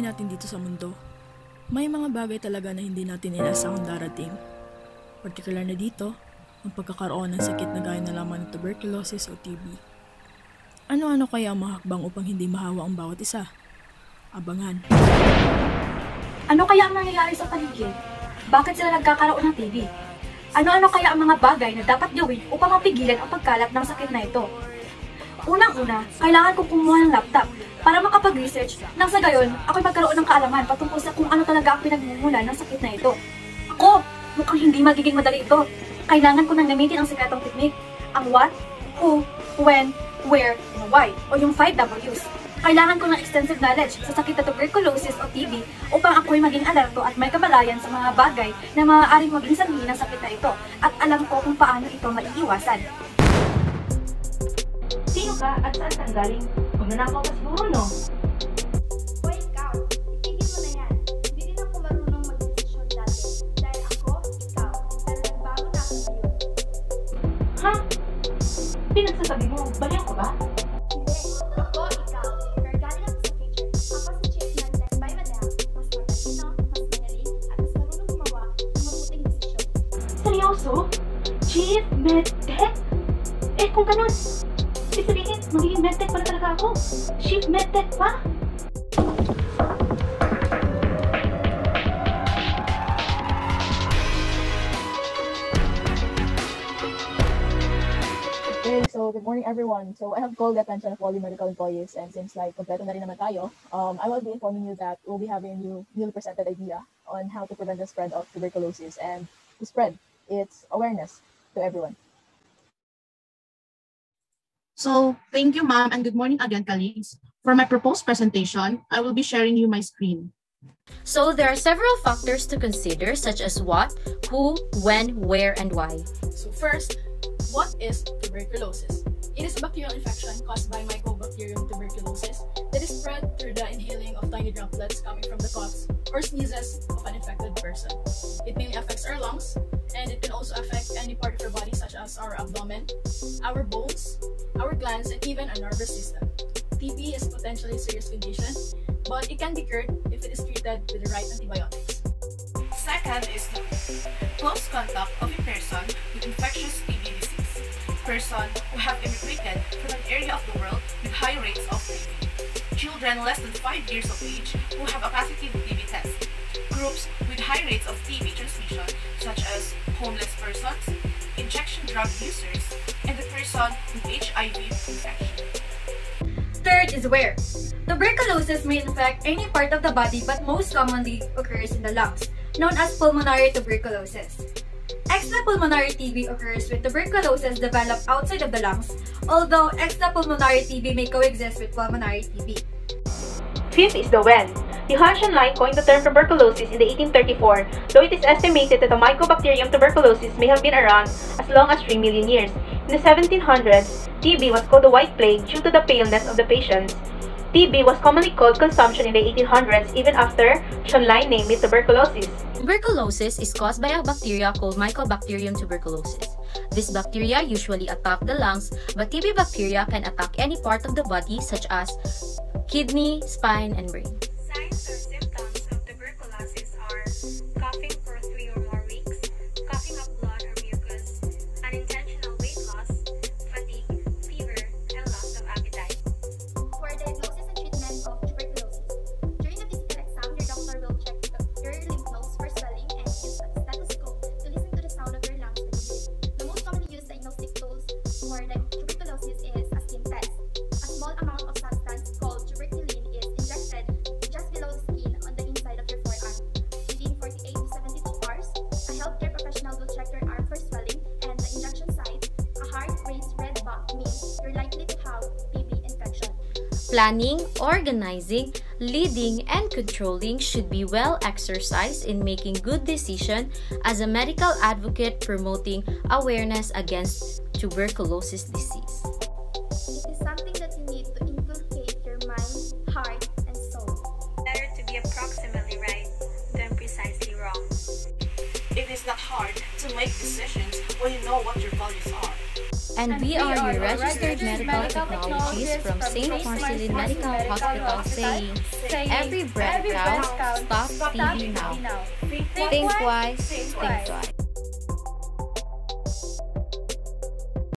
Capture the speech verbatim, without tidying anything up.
natin dito sa mundo, may mga bagay talaga na hindi natin inasahang darating. Partikular na dito, ang pagkakaroon ng sakit na gaya na lamang ng tuberculosis o T B. Ano-ano kaya ang mahakbang upang hindi mahawa ang bawat isa? Abangan. Ano kaya ang nangyayari sa paligid? Bakit sila nagkakaroon ng T B? Ano-ano kaya ang mga bagay na dapat gawin upang mapigilan ang pagkalat ng sakit na ito? Unang-una, kailangan kong kumuha ng laptop para makapag-research nang sa gayon ako'y magkaroon ng kaalaman patungkol sa kung ano talaga ang pinagmumulan ng sakit na ito. Ako, mukhang hindi magiging madali ito. Kailangan ko nang gamitin ang sikretong technique, ang what, who, when, where, and why, o yung five W's. Kailangan ko ng extensive knowledge sa sakit na tuberculosis o T B upang ako'y maging alerto at may kamalayan sa mga bagay na maaaring maging sanhi ng sakit na ito at alam ko kung paano ito maiiwasan. Sino ka at saan kang galing? Magnanakaw ka siguro, no? O ikaw, itigil mo na yan. Hindi din ako marunong mag-desisyon dati. Dahil ako, ikaw, pero nagbago na ako ngayon. Ha? Pinagsasabi mo, baliw ka ba? Hindi, ako, ikaw. Pero galing ako sa future. Ako si Chief Medtech by Madam. Mas matalino, mas magaling, at mas marunong gumawa ng mabuting desisyon. Seryoso? Chief Medtech? Eh, kung ganun, ibig sabihin, magiging medtech pala talaga ako. Chief medtech pa? Okay, so good morning everyone. So I have called the attention of all the medical employees, and since like kompleto na rin naman tayo, um, I will be informing you that we'll be having a new, newly presented idea on how to prevent the spread of tuberculosis and to spread its awareness to everyone. So, thank you, ma'am, and good morning again, colleagues. For my proposed presentation, I will be sharing you my screen. So, there are several factors to consider, such as what, who, when, where, and why. So first, what is tuberculosis? It is a bacterial infection caused by Mycobacterium tuberculosis that is spread through the inhaling of tiny droplets coming from the coughs or sneezes of an infected person. It mainly affects our lungs, and it can also affect any part of our body such as our abdomen, our bones, our glands, and even our nervous system. T B is potentially a serious condition, but it can be cured if it is treated with the right antibiotics. Second is the close contact of a person with infectious T B disease. Person who have immigrated from an area of the world with high rates of T B. Children less than five years of age who have a positive T B test. Groups with high rates of T B transmission such as homeless persons, injection drug users, and the person with H I V infection. Third is where. Tuberculosis may infect any part of the body but most commonly occurs in the lungs, known as pulmonary tuberculosis. Extrapulmonary T B occurs when tuberculosis develops outside of the lungs, although extrapulmonary T B may coexist with pulmonary T B. Fifth is the when. The Hanschen coined the term tuberculosis in the eighteen thirty-four, though it is estimated that the Mycobacterium tuberculosis may have been around as long as three million years. In the seventeen hundreds, T B was called the White Plague due to the paleness of the patients. T B was commonly called consumption in the eighteen hundreds even after Schonlein named it tuberculosis. Tuberculosis is caused by a bacteria called Mycobacterium tuberculosis. This bacteria usually attack the lungs, but T B bacteria can attack any part of the body such as kidney, spine, and brain. Signs or symptoms of tuberculosis are coughing for three or more weeks, coughing up blood or mucus, unintentional weight loss, fatigue, fever, and loss of appetite. For diagnosis and treatment of tuberculosis, during a physical exam, your doctor will check your lymph nodes for swelling and use a stethoscope to listen to the sound of your lungs when you breathe. The most commonly used diagnostic tools for tuberculosis is a skin test. A small amount of substance called tuberculin is injected just below the skin on the inside of your forearm. Within forty-eight to seventy-two hours, a healthcare professional will check your arm for swelling, and the injection site, a hard raised red dot, means you're likely to have T B infection. Planning, organizing, leading, and controlling should be well exercised in making good decisions as a medical advocate promoting awareness against tuberculosis disease. It is something that you need to inculcate your mind, heart, and soul. Better to be approximately right than precisely wrong. It is not hard to make decisions when you know what your values are. And we are your registered medical technologies from Saint Marcelline Medical Hospital saying, every breath counts, stop T B now. Think twice, think twice.